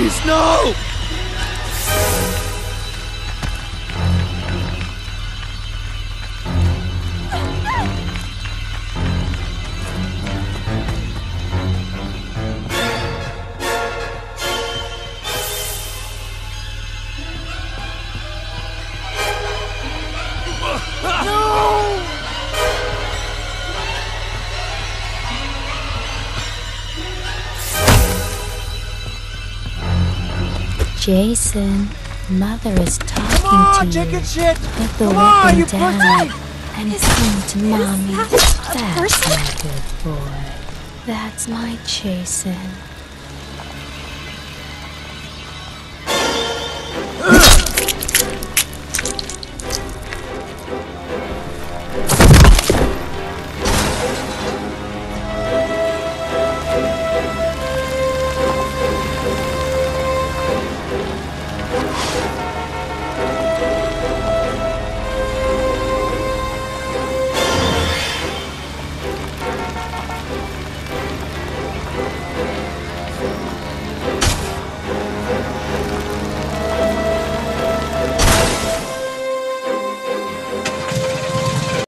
Please, no! Jason, Mother is talking to you. Chicken shit! Put the Come on, weapon you down pussy! and come to Mommy. that a That's person? my good boy. That's my Jason.